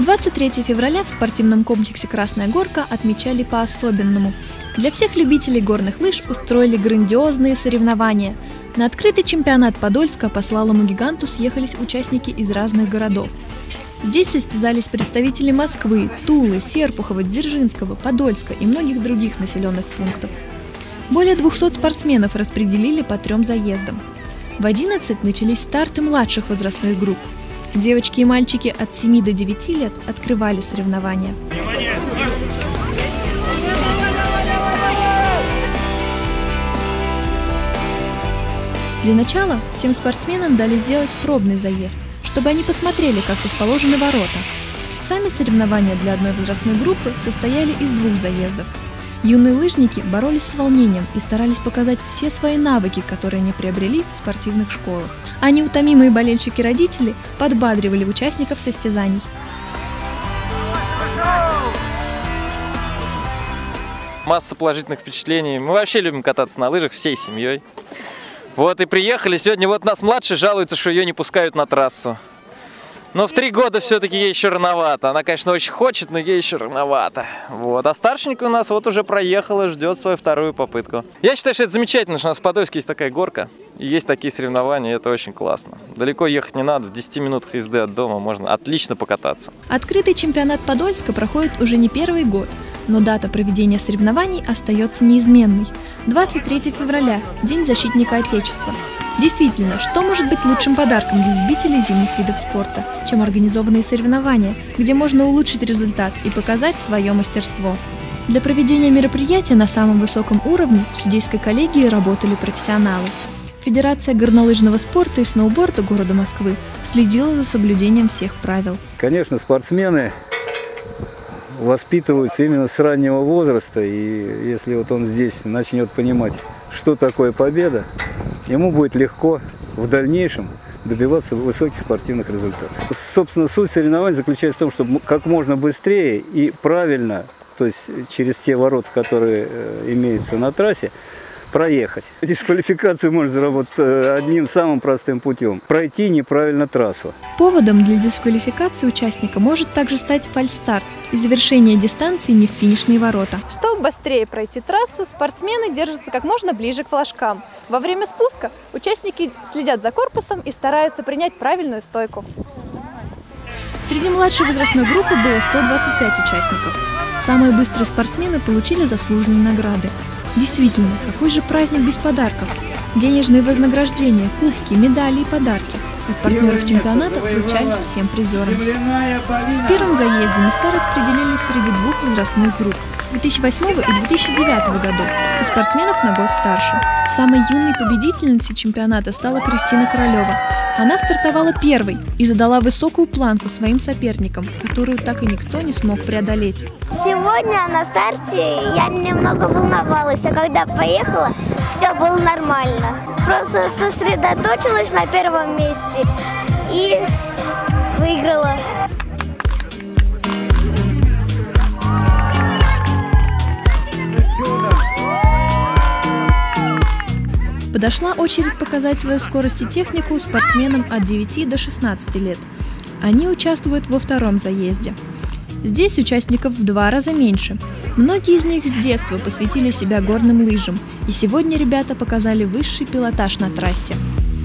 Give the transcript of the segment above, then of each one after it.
23 февраля в спортивном комплексе «Красная горка» отмечали по-особенному. Для всех любителей горных лыж устроили грандиозные соревнования. На открытый чемпионат Подольска по слалому гиганту съехались участники из разных городов. Здесь состязались представители Москвы, Тулы, Серпухова, Дзержинского, Подольска и многих других населенных пунктов. Более 200 спортсменов распределили по 3 заездам. В 11 начались старты младших возрастных групп. Девочки и мальчики от 7 до 9 лет открывали соревнования. Для начала всем спортсменам дали сделать пробный заезд, чтобы они посмотрели, как расположены ворота. Сами соревнования для одной возрастной группы состояли из 2 заездов. Юные лыжники боролись с волнением и старались показать все свои навыки, которые они приобрели в спортивных школах. А неутомимые болельщики-родители подбадривали участников состязаний. Масса положительных впечатлений. Мы вообще любим кататься на лыжах всей семьей. Вот и приехали. Сегодня вот нас младший жалуется, что ее не пускают на трассу. Но в 3 года все-таки ей еще рановато. Она, конечно, очень хочет, но ей еще рановато. Вот. А старшенькая у нас вот уже проехала, ждет свою 2-ю попытку. Я считаю, что это замечательно, что у нас в Подольске есть такая горка. И есть такие соревнования, и это очень классно. Далеко ехать не надо, в 10 минутах езды от дома можно отлично покататься. Открытый чемпионат Подольска проходит уже не 1-й год, но дата проведения соревнований остается неизменной. 23 февраля – День защитника Отечества. Действительно, что может быть лучшим подарком для любителей зимних видов спорта, чем организованные соревнования, где можно улучшить результат и показать свое мастерство? Для проведения мероприятия на самом высоком уровне в судейской коллегии работали профессионалы. Федерация горнолыжного спорта и сноуборда города Москвы следила за соблюдением всех правил. Конечно, спортсмены воспитываются именно с раннего возраста, и если вот он здесь начнет понимать, что такое победа, ему будет легко в дальнейшем добиваться высоких спортивных результатов. Собственно, суть соревнований заключается в том, чтобы как можно быстрее и правильно, то есть через те ворота, которые имеются на трассе, проехать. Дисквалификацию можно заработать одним самым простым путем – пройти неправильно трассу. Поводом для дисквалификации участника может также стать фальшстарт и завершение дистанции не в финишные ворота. Чтобы быстрее пройти трассу, спортсмены держатся как можно ближе к флажкам. Во время спуска участники следят за корпусом и стараются принять правильную стойку. Среди младшей возрастной группы было 125 участников. Самые быстрые спортсмены получили заслуженные награды. Действительно, какой же праздник без подарков? Денежные вознаграждения, кубки, медали и подарки от партнеров чемпионата вручались всем призерам. В первом заезде места распределились среди 2 возрастных групп – 2008 и 2009 годов, и спортсменов на год старше. Самой юной победительницей чемпионата стала Кристина Королева. Она стартовала 1-й и задала высокую планку своим соперникам, которую так и никто не смог преодолеть. Сегодня на старте я немного волновалась, а когда поехала, все было нормально. Просто сосредоточилась на 1-м месте и выиграла. Подошла очередь показать свою скорость и технику спортсменам от 9 до 16 лет. Они участвуют во 2-м заезде. Здесь участников в 2 раза меньше. Многие из них с детства посвятили себя горным лыжам, и сегодня ребята показали высший пилотаж на трассе.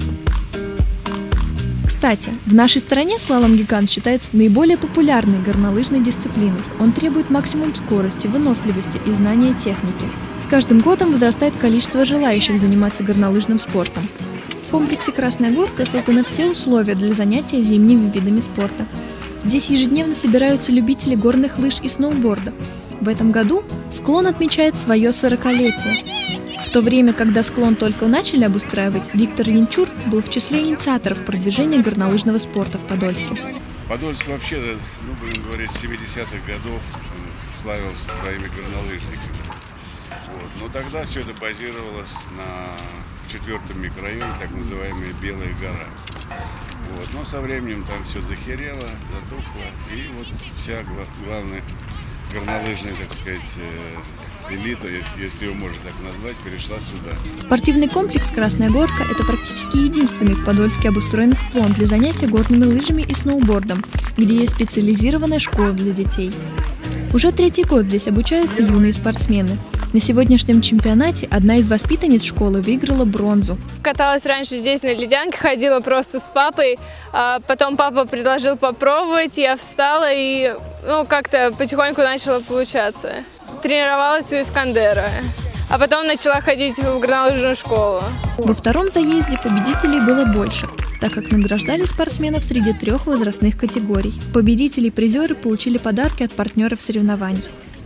Кстати, в нашей стране слалом-гигант считается наиболее популярной горнолыжной дисциплиной. Он требует максимум скорости, выносливости и знания техники. С каждым годом возрастает количество желающих заниматься горнолыжным спортом. В комплексе «Красная горка» созданы все условия для занятия зимними видами спорта. Здесь ежедневно собираются любители горных лыж и сноуборда. В этом году склон отмечает свое 40-летие. В то время, когда склон только начали обустраивать, Виктор Янчур был в числе инициаторов продвижения горнолыжного спорта в Подольске. Подольск вообще, будем говорить, с 70-х годов славился своими горнолыжниками. Вот. Но тогда все это базировалось на 4-м микрорайоне, так называемая Белая гора. Вот. Но со временем там все захерело, затухло, и вот вся главная горнолыжная, так сказать, элита, если ее можно так назвать, перешла сюда. Спортивный комплекс «Красная горка» – это практически единственный в Подольске обустроенный склон для занятия горными лыжами и сноубордом, где есть специализированная школа для детей. Уже 3-й год здесь обучаются юные спортсмены. На сегодняшнем чемпионате одна из воспитанниц школы выиграла бронзу. Каталась раньше здесь на ледянке, ходила просто с папой. Потом папа предложил попробовать, я встала и как-то потихоньку начала получаться. Тренировалась у Искандера, а потом начала ходить в горнолыжную школу. Во втором заезде победителей было больше, так как награждали спортсменов среди 3 возрастных категорий. Победители и призеры получили подарки от партнеров соревнований.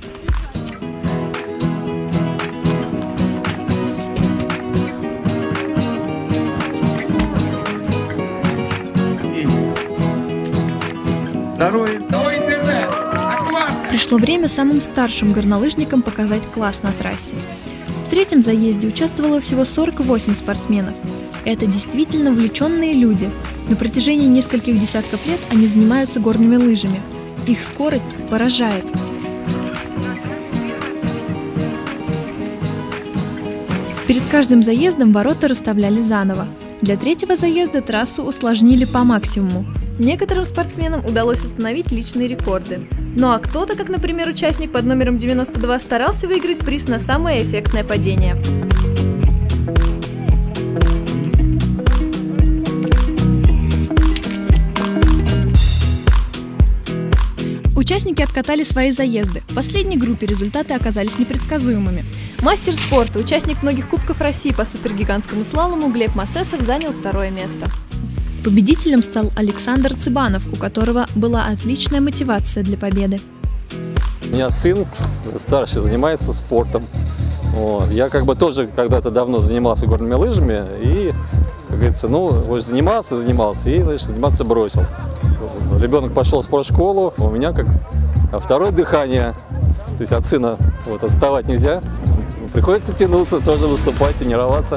Пришло время самым старшим горнолыжникам показать класс на трассе. В 3-м заезде участвовало всего 48 спортсменов. Это действительно увлеченные люди. На протяжении нескольких десятков лет они занимаются горными лыжами. Их скорость поражает. Перед каждым заездом ворота расставляли заново. Для 3-го заезда трассу усложнили по максимуму. Некоторым спортсменам удалось установить личные рекорды. Ну а кто-то, как, например, участник под номером 92, старался выиграть приз на самое эффектное падение. Участники откатали свои заезды. В последней группе результаты оказались непредсказуемыми. Мастер спорта, участник многих Кубков России по супергигантскому слалому Глеб Масесов занял 2-е место. Победителем стал Александр Цыбанов, у которого была отличная мотивация для победы. У меня сын старший занимается спортом. Я тоже когда-то давно занимался горными лыжами и, как говорится, занимался и заниматься бросил. Ребенок пошел в спортшколу, у меня как 2-е дыхание, то есть от сына отставать нельзя, приходится тянуться, тоже выступать, тренироваться.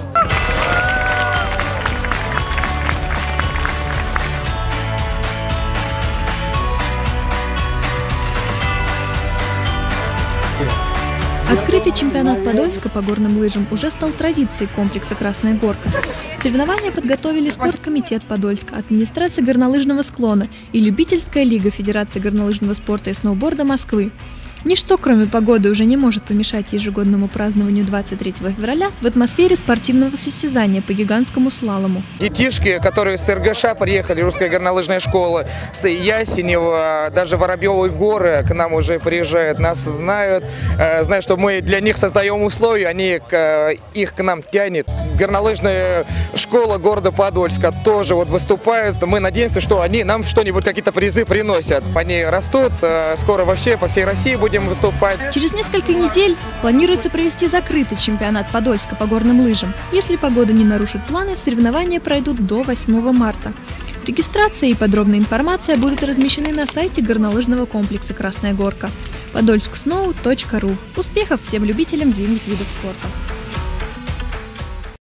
Открытый чемпионат Подольска по горным лыжам уже стал традицией комплекса «Красная горка». Соревнования подготовили спорткомитет Подольска, администрация горнолыжного склона и любительская лига Федерации горнолыжного спорта и сноуборда Москвы. Ничто, кроме погоды, уже не может помешать ежегодному празднованию 23 февраля в атмосфере спортивного состязания по гигантскому слалому. Детишки, которые с РГШ приехали, русская горнолыжная школа, с Ясенева, даже Воробьевые горы к нам уже приезжают, нас знают, что мы для них создаем условия, их к нам тянет. Горнолыжная школа города Подольска тоже выступают. Мы надеемся, что они нам что-нибудь, какие-то призы приносят. Они растут, скоро вообще по всей России будем выступать. Через несколько недель планируется провести закрытый чемпионат Подольска по горным лыжам. Если погода не нарушит планы, соревнования пройдут до 8 марта. Регистрация и подробная информация будут размещены на сайте горнолыжного комплекса «Красная горка» подольсksnow.ru. Успехов всем любителям зимних видов спорта!